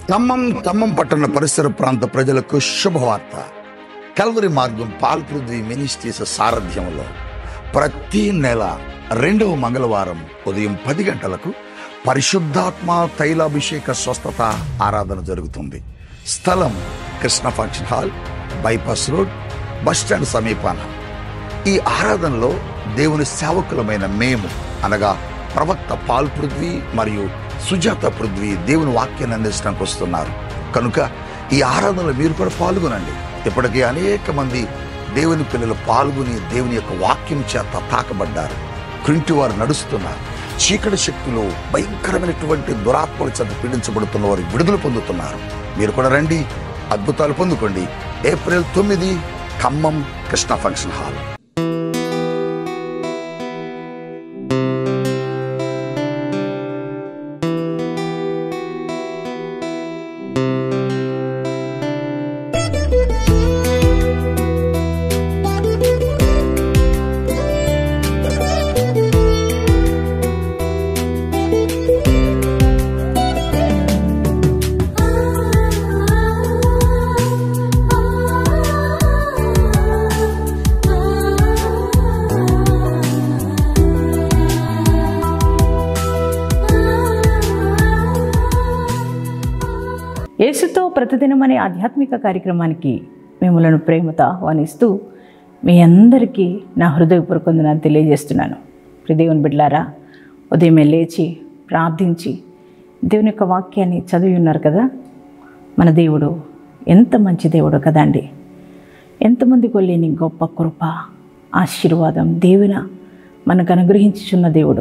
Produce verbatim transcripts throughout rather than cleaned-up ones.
ఖమ్మం ఖమ్మం పట్టణ పరిసర ప్రాంత ప్రజలకు శుభవార్త. కల్వరి మార్గం పాల్ పృథ్వీ మినిస్ట్రీస్ సారథ్యంలో ప్రతి నెల రెండవ మంగళవారం ఉదయం పది గంటలకు పరిశుద్ధాత్మ తైలాభిషేక స్వస్థత ఆరాధన జరుగుతుంది. స్థలం Krishna function hall, bypass road, bus stand సమీపాన. ఈ ఆరాధనలో దేవుని సేవకులమైన మేము అనగా ప్రవక్త పాల్ పృథ్వీ మరియు సుజాత పృథ్వీ దేవుని వాక్యాన్ని అందించడానికి వస్తున్నారు. కనుక ఈ ఆరాధనలో మీరు కూడా పాల్గొనండి. ఇప్పటికే అనేక మంది దేవుని పిల్లలు పాల్గొని దేవుని యొక్క వాక్యం చేత తాకబడ్డారు. క్రింటి వారు నడుస్తున్నారు. చీకటి శక్తులు భయంకరమైనటువంటి దురాత్మల చేత పీడించబడుతున్న వారు విడుదల పొందుతున్నారు. మీరు కూడా రండి, అద్భుతాలు పొందుకోండి. ఏప్రిల్ తొమ్మిది ఖమ్మం కృష్ణ ఫంక్షన్ హాల్. యేసుతో ప్రతిదినం అనే ఆధ్యాత్మిక కార్యక్రమానికి మిమ్మలను ప్రేమతో ఆహ్వానిస్తూ మీ అందరికీ నా హృదయపూర్వక వందనాలు తెలియజేస్తున్నాను. దేవుని బిడ్డలారా, ఉదయమే లేచి ప్రార్థించి దేవుని యొక్క వాక్యాన్ని చదివి ఉన్నారు కదా. మన దేవుడు ఎంత మంచి దేవుడు కదా అండి. ఎంతమందికి లేని గొప్ప కృప, ఆశీర్వాదం దేవున మనకు అనుగ్రహించుచున్న దేవుడు.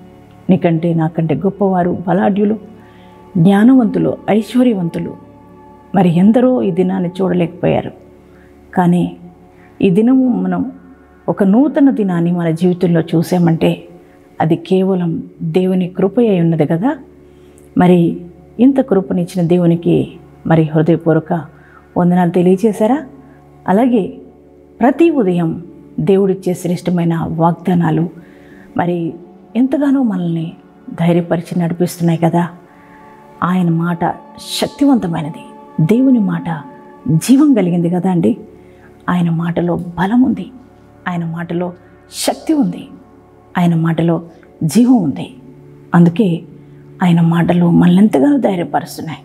నీకంటే నాకంటే గొప్పవారు, బలాఢ్యులు, జ్ఞానవంతులు, ఐశ్వర్యవంతులు మరి ఎందరో ఈ దినాన్ని చూడలేకపోయారు. కానీ ఈ దినము మనం ఒక నూతన దినాన్ని మన జీవితంలో చూసామంటే అది కేవలం దేవుని కృప అయి ఉన్నది కదా. మరి ఇంత కృపనిచ్చిన దేవునికి మరి హృదయపూర్వక వందనాలు తెలియజేశారా? అలాగే ప్రతి ఉదయం దేవుడిచ్చే శ్రేష్టమైన వాగ్దానాలు మరి ఎంతగానో మనల్ని ధైర్యపరిచి నడిపిస్తున్నాయి కదా. ఆయన మాట శక్తివంతమైనది, దేవుని మాట జీవం కలిగింది కదా అండి. ఆయన మాటలో బలం ఉంది, ఆయన మాటలో శక్తి ఉంది, ఆయన మాటలో జీవం ఉంది. అందుకే ఆయన మాటలు మనల్ని ఎంతగానో ధైర్యపరుస్తున్నాయి.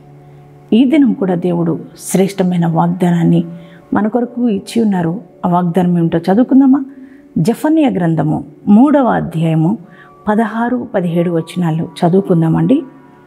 ఈ దినం కూడా దేవుడు శ్రేష్టమైన వాగ్దానాన్ని మన కొరకు ఇచ్చి ఉన్నారు. ఆ వాగ్దానం ఏమిటో చదువుకుందామా? జెఫన్యా గ్రంథము మూడవ అధ్యాయము పదహారు పదిహేడు వచనాలు చదువుకుందామండి.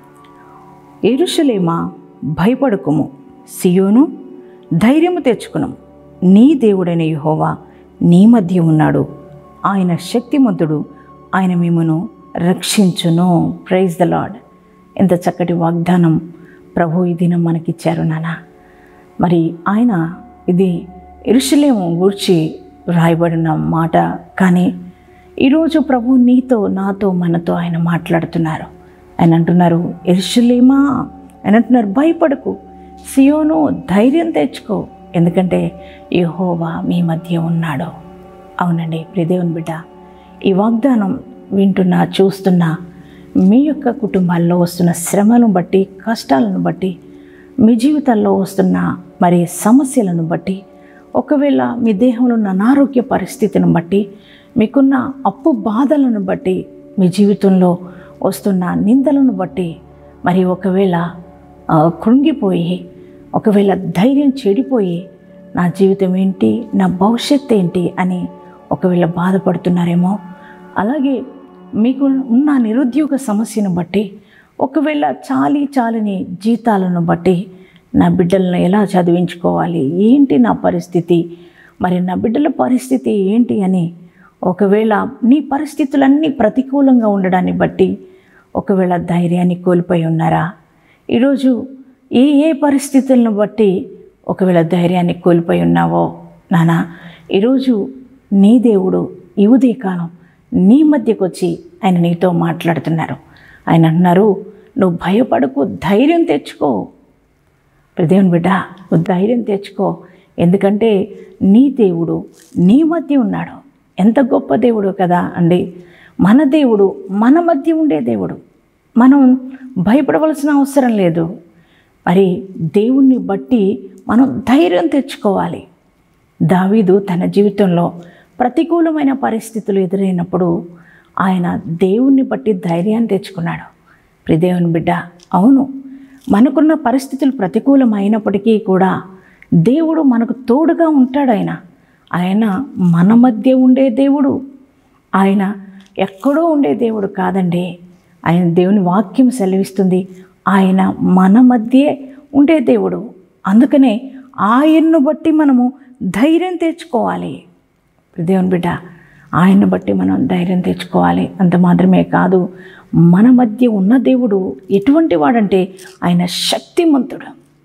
యెరూషలేమా, భయపడకుము, సియోను ధైర్యము తెచ్చుకును, నీ దేవుడైన యెహోవా నీ మధ్య ఉన్నాడు, ఆయన శక్తిమంతుడు, ఆయన మిమ్మును రక్షించును. Praise the lord. ఎంత చక్కటి వాగ్దానం ప్రభు ఈ దినం మనకిచ్చారు నాన్న. మరి ఆయన ఇది యెరూషలేము గూర్చి రాయబడిన మాట. కానీ ఈరోజు ప్రభు నీతో, నాతో, మనతో ఆయన మాట్లాడుతున్నారు. ఆయన అంటున్నారు, యెరూషలేమా ఆయన అంటున్నారు, భయపడకు, సియోను ధైర్యం తెచ్చుకో, ఎందుకంటే యెహోవా మీ మధ్య ఉన్నాడు. అవునండి ప్రియదేవుని బిడ్డ, ఈ వాగ్దానం వింటున్నా, చూస్తున్నా మీ యొక్క కుటుంబాల్లో వస్తున్న శ్రమలను బట్టి, కష్టాలను బట్టి, మీ జీవితాల్లో వస్తున్న మరి సమస్యలను బట్టి, ఒకవేళ మీ దేహంలో ఉన్న అనారోగ్య పరిస్థితిని బట్టి, మీకున్న అప్పు బాధలను బట్టి, మీ జీవితంలో వస్తున్న నిందలను బట్టి, మరి ఒకవేళ కృంగిపోయి, ఒకవేళ ధైర్యం చెడిపోయి నా జీవితం ఏంటి, నా భవిష్యత్తు ఏంటి అని ఒకవేళ బాధపడుతున్నారేమో, అలాగే మీకు ఉన్న నిరుద్యోగ సమస్యను బట్టి, ఒకవేళ చాలి చాలని జీతాలను బట్టి నా బిడ్డలను ఎలా చదివించుకోవాలి, ఏంటి నా పరిస్థితి, మరి నా బిడ్డల పరిస్థితి ఏంటి అని ఒకవేళ నీ పరిస్థితులన్నీ ప్రతికూలంగా ఉండడాన్ని బట్టి ఒకవేళ ధైర్యాన్ని కోల్పోయి ఉన్నారా? ఈరోజు ఏ ఏ పరిస్థితులను బట్టి ఒకవేళ ధైర్యాన్ని కోల్పోయి ఉన్నావో నానా, ఈరోజు నీ దేవుడు ఈ ఉదయకాలం నీ మధ్యకు వచ్చి ఆయన నీతో మాట్లాడుతున్నారు. ఆయన అన్నారు, నువ్వు భయపడకు, ధైర్యం తెచ్చుకో. దేవుని బిడ్డ, నువ్వు ధైర్యం తెచ్చుకో, ఎందుకంటే నీ దేవుడు నీ మధ్య ఉన్నాడు. ఎంత గొప్ప దేవుడు కదా అండి. మన దేవుడు మన మధ్య ఉండే దేవుడు. మనం భయపడవలసిన అవసరం లేదు. మరి దేవుణ్ణి బట్టి మనం ధైర్యం తెచ్చుకోవాలి. దావీదు తన జీవితంలో ప్రతికూలమైన పరిస్థితులు ఎదురైనప్పుడు ఆయన దేవుణ్ణి బట్టి ధైర్యాన్ని తెచ్చుకున్నాడు. ప్రియ దేవుని బిడ్డ, అవును, మనకున్న పరిస్థితులు ప్రతికూలమైనప్పటికీ కూడా దేవుడు మనకు తోడుగా ఉంటాడు. ఆయన ఆయన మన మధ్య ఉండే దేవుడు, ఆయన ఎక్కడో ఉండే దేవుడు కాదండి. ఆయన దేవుని వాక్యం సెలవిస్తుంది, ఆయన మన మధ్యే ఉండే దేవుడు. అందుకనే ఆయన్ను బట్టి మనము ధైర్యం తెచ్చుకోవాలి. దేవుని బిడ్డ, ఆయన్ని బట్టి మనం ధైర్యం తెచ్చుకోవాలి. అంత మాత్రమే కాదు, మన మధ్య ఉన్న దేవుడు ఎటువంటి వాడంటే ఆయన శక్తిమంతుడు,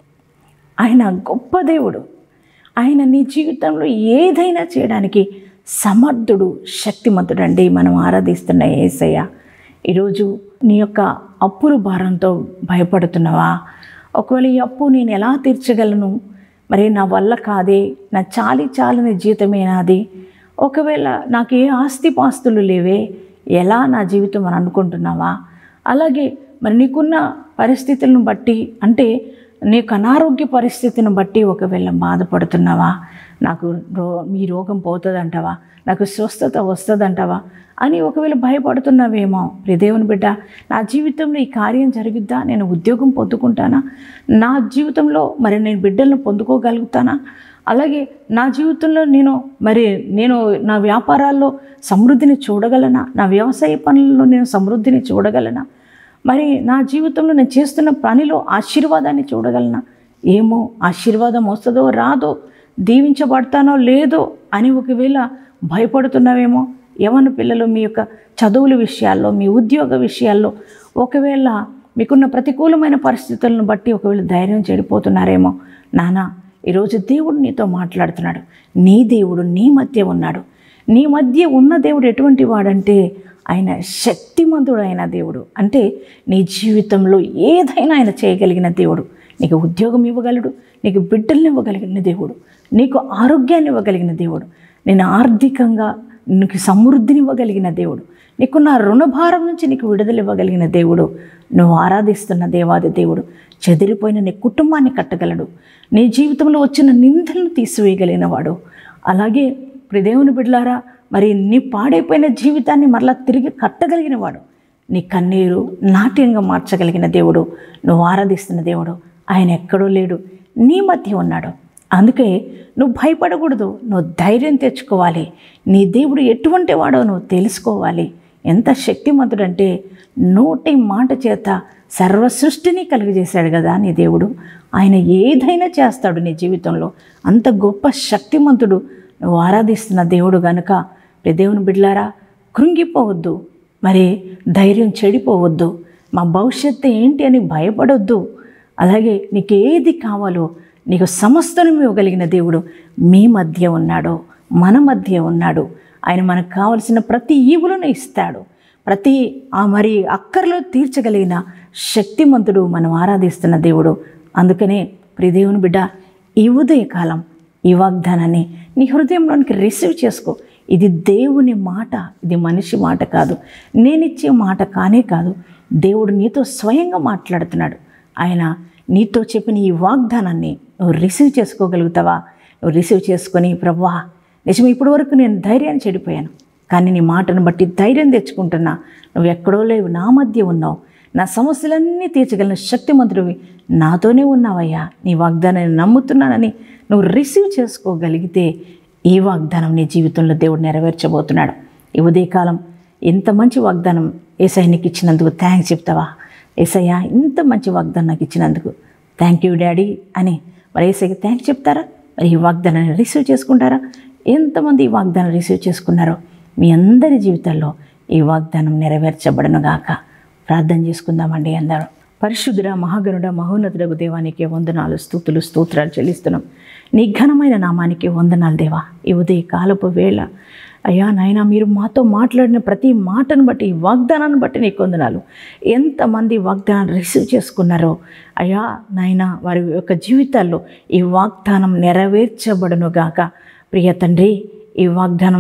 ఆయన గొప్ప దేవుడు. ఆయన నీ జీవితంలో ఏదైనా చేయడానికి సమర్థుడు, శక్తిమంతుడు అండి. మనం ఆరాధిస్తున్న యేసయ్య. ఈరోజు నీ యొక్క అప్పుల భారంతో భయపడుతున్నావా? ఒకవేళ ఈ అప్పు నేను ఎలా తీర్చగలను, మరి నా వల్ల కాదే, నా చాలి చాలని జీవితమే నాది, ఒకవేళ నాకు ఏ ఆస్తిపాస్తులు లేవే, ఎలా నా జీవితం అని అనుకుంటున్నావా? అలాగే మరి నీకున్న పరిస్థితులను బట్టి, అంటే నీకు అనారోగ్య పరిస్థితిని బట్టి ఒకవేళ బాధపడుతున్నావా? నాకు రో మీ రోగం పోతుందంటావా, నాకు స్వస్థత వస్తుందంటావా అని ఒకవేళ భయపడుతున్నావేమో. దేవుని బిడ్డ, నా జీవితంలో ఈ కార్యం జరుగుద్దా, నేను ఉద్యోగం పొందుకుంటానా, నా జీవితంలో మరి నేను బిడ్డలను పొందుకోగలుగుతానా, అలాగే నా జీవితంలో నేను మరి నేను నా వ్యాపారాల్లో సమృద్ధిని చూడగలనా, నా వ్యవసాయ పనుల్లో నేను సమృద్ధిని చూడగలనా, మరి నా జీవితంలో నేను చేస్తున్న పనిలో ఆశీర్వాదాన్ని చూడగలనా, ఏమో ఆశీర్వాదం వస్తుందో రాదో, దీవించబడతానో లేదో అని ఒకవేళ భయపడుతున్నావేమో. యవ్వన పిల్లలు మీ యొక్క చదువుల విషయాల్లో, మీ ఉద్యోగ విషయాల్లో ఒకవేళ మీకున్న ప్రతికూలమైన పరిస్థితులను బట్టి ఒకవేళ ధైర్యం చెడిపోతున్నారేమో. నాన్న, ఈరోజు దేవుడు నీతో మాట్లాడుతున్నాడు. నీ దేవుడు నీ మధ్య ఉన్నాడు. నీ మధ్య ఉన్న దేవుడు ఎటువంటి వాడంటే ఆయన శక్తిమంతుడు అయిన దేవుడు. అంటే నీ జీవితంలో ఏదైనా ఆయన చేయగలిగిన దేవుడు. నీకు ఉద్యోగం ఇవ్వగలడు, నీకు బిడ్డల్ని ఇవ్వగలిగిన దేవుడు, నీకు ఆరోగ్యాన్ని ఇవ్వగలిగిన దేవుడు, నేను ఆర్థికంగా నీకు సమృద్ధిని ఇవ్వగలిగిన దేవుడు, నీకున్న రుణభారం నుంచి నీకు విడుదల ఇవ్వగలిగిన దేవుడు, నువ్వు ఆరాధిస్తున్న దేవాది దేవుడు. చెదిరిపోయిన నీ కుటుంబాన్ని కట్టగలడు, నీ జీవితంలో వచ్చిన నిందలను తీసివేయగలిగిన వాడు. అలాగే దేవుని బిడ్డలారా, మరి నీ పాడైపోయిన జీవితాన్ని మరలా తిరిగి కట్టగలిగిన వాడు, నీ కన్నీరు నాట్యంగా మార్చగలిగిన దేవుడు, నువ్వు ఆరాధిస్తున్న దేవుడు. ఆయన ఎక్కడో లేడు, నీ మధ్య ఉన్నాడు. అందుకే నువ్వు భయపడకూడదు, నువ్వు ధైర్యం తెచ్చుకోవాలి. నీ దేవుడు ఎటువంటి వాడో నువ్వు తెలుసుకోవాలి. ఎంత శక్తిమంతుడంటే నోటి మాట చేత సర్వ సృష్టిని కలుగజేశాడు కదా నీ దేవుడు. ఆయన ఏదైనా చేస్తాడు నీ జీవితంలో. అంత గొప్ప శక్తిమంతుడు నువ్వు ఆరాధిస్తున్న దేవుడు గనుక దేవుని బిడ్డలారా, కృంగిపోవద్దు, మరి ధైర్యం చెడిపోవద్దు, మా భవిష్యత్తు ఏంటి అని భయపడొద్దు. అలాగే నీకు ఏది కావాలో నీకు సమస్తను ఇవ్వగలిగిన దేవుడు మీ మధ్య ఉన్నాడు, మన మధ్య ఉన్నాడు. ఆయన మనకు కావలసిన ప్రతి ఈవులను ఇస్తాడు. ప్రతి ఆ మరి అక్కర్లో తీర్చగలిగిన శక్తిమంతుడు మనం ఆరాధిస్తున్న దేవుడు. అందుకనే ప్రియ దేవుని బిడ్డ, ఈ ఉదయకాలం ఈ వాగ్దానాన్ని నీ హృదయంలోనికి రిసీవ్ చేసుకో. ఇది దేవుని మాట, ఇది మనిషి మాట కాదు, నేనిచ్చే మాట కానే కాదు. దేవుడు నీతో స్వయంగా మాట్లాడుతున్నాడు. ఆయన నీతో చెప్పిన ఈ వాగ్దానాన్ని నువ్వు రిసీవ్ చేసుకోగలుగుతావా? నువ్వు రిసీవ్ చేసుకొని, ప్రభువా నిజమే, ఇప్పటి వరకు నేను ధైర్యాన్ని చెడిపోయాను, కానీ నీ మాటను బట్టి ధైర్యం తెచ్చుకుంటున్నా. నువ్వు ఎక్కడో లేవు, నా మధ్య ఉన్నావు, నా సమస్యలన్నీ తీర్చగలిగిన శక్తిమంతుడివి నాతోనే ఉన్నావయ్యా, నీ వాగ్దానాన్ని నమ్ముతున్నానని నువ్వు రిసీవ్ చేసుకోగలిగితే ఈ వాగ్దానం నీ జీవితంలో దేవుడు నెరవేర్చబోతున్నాడు. ఈ ఉదయకాలం ఇంత మంచి వాగ్దానం యేసయ్య నీకు ఇచ్చినందుకు థ్యాంక్స్ చెప్తావా? యేసయ్య ఇంత మంచి వాగ్దానం నాకు ఇచ్చినందుకు థ్యాంక్ యూ డాడీ అని మరి యేసయ్యకి థ్యాంక్స్ చెప్తారా? మరి ఈ వాగ్దానాన్ని రిసీవ్ చేసుకుంటారా? ఎంతమంది ఈ వాగ్దానం రిసీవ్ చేసుకున్నారో మీ అందరి జీవితాల్లో ఈ వాగ్దానం నెరవేర్చబడను గాక. ప్రార్థన చేసుకుందామండి అందరూ. పరిశుద్ధుడ, మహాగణుడ, మహోన్నతుడగు దేవానికి వందనాలు, స్తుతులు, స్తోత్రాలు చెల్లిస్తున్నాం. నీ ఘనమైన నామానికి వందనాలు దేవా. ఈ ఉదయ కాలపు వేళ అయ్యా నాయన, మీరు మాతో మాట్లాడిన ప్రతి మాటను బట్టి, ఈ వాగ్దానాన్ని బట్టి నీకు వందనాలు. ఎంతమంది వాగ్దానాన్ని రిసీవ్ చేసుకున్నారో అయ్యా నాయన, వారి యొక్క జీవితాల్లో ఈ వాగ్దానం నెరవేర్చబడును గాక. ప్రియ తండ్రి, ఈ వాగ్దానం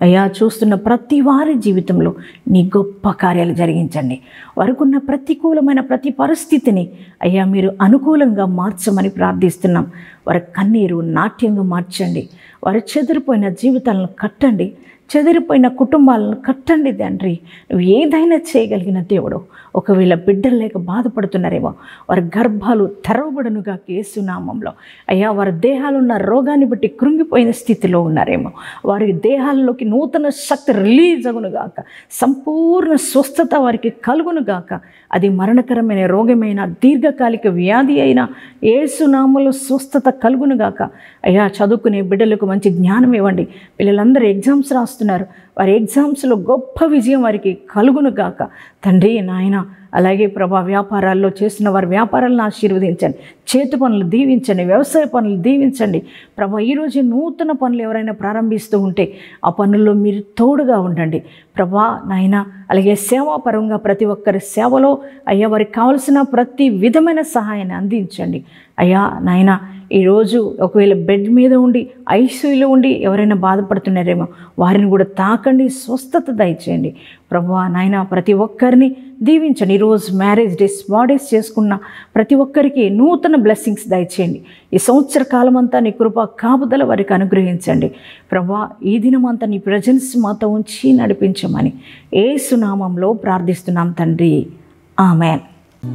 అయ్యా చూస్తున్న ప్రతి వారి జీవితంలో నీ గొప్ప కార్యాలు జరిగించండి. వారికున్న ప్రతికూలమైన ప్రతి పరిస్థితిని అయ్యా మీరు అనుకూలంగా మార్చమని ప్రార్థిస్తున్నాం. వారి కన్నీరు నాట్యంగా మార్చండి. వారి చెదిరిపోయిన జీవితాలను కట్టండి. చెదిరిపోయిన కుటుంబాలను కట్టండి తండ్రి. నువ్వు ఏదైనా చేయగలిగిన దేవుడు. ఒకవేళ బిడ్డలు లేక బాధపడుతున్నారేమో వారి గర్భాలు తెరవబడునుగా యేసు నామంలో. అయ్యా వారి దేహాలున్న రోగాన్ని బట్టి కృంగిపోయిన స్థితిలో ఉన్నారేమో వారి దేహాల్లోకి నూతన శక్తి రిలీజ్ అగునుగాక. సంపూర్ణ స్వస్థత వారికి కలుగునుగాక. అది మరణకరమైన రోగమైన దీర్ఘకాలిక వ్యాధి అయినా యేసు నామంలో స్వస్థత కలుగునుగాక. అయ్యా చదువుకునే బిడ్డలకు మంచి జ్ఞానం ఇవ్వండి. పిల్లలందరూ ఎగ్జామ్స్ రాస్తున్నారు. వారి ఎగ్జామ్స్లో గొప్ప విజయం వారికి కలుగునుగాక తండ్రి నాయన. అలాగే ప్రభా వ్యాపారాల్లో చేసిన వారి వ్యాపారాలను ఆశీర్వదించండి. చేతి పనులు దీవించండి. వ్యవసాయ పనులు దీవించండి ప్రభా. ఈరోజు నూతన పనులు ఎవరైనా ప్రారంభిస్తూ ఉంటే ఆ పనుల్లో మీరు తోడుగా ఉండండి ప్రభా నాయన. అలాగే సేవాపరంగా ప్రతి ఒక్కరి సేవలో అయ్యా వారికి కావలసిన ప్రతి విధమైన సహాయాన్ని అందించండి అయ్యా నాయన. ఈరోజు ఒకవేళ బెడ్ మీద ఉండి ఐసీయూలో ఉండి ఎవరైనా బాధపడుతున్నారేమో వారిని కూడా తాకండి, స్వస్థత దయచేయండి ప్రభువా నాయన. ప్రతి ఒక్కరిని దీవించండి. ఈరోజు మ్యారేజ్ డేస్ బర్త్డేస్ చేసుకున్న ప్రతి ఒక్కరికి నూతన బ్లెస్సింగ్స్ దయచేయండి. ఈ సంవత్సర కాలం అంతా నీ కృప కాపుదల వారికి అనుగ్రహించండి ప్రభువా. ఈ దినమంతా నీ ప్రజెన్స్ మాతో ఉంచి నడిపించమని యేసు నామంలో ప్రార్థిస్తున్నాం తండ్రి. ఆమేన్.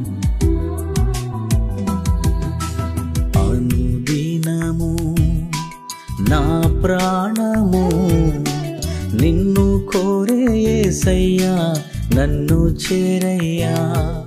అనుదినము నా ప్రాణము నిన్ను కోరే యేసయ్యా, నన్ను చేరయ్యా.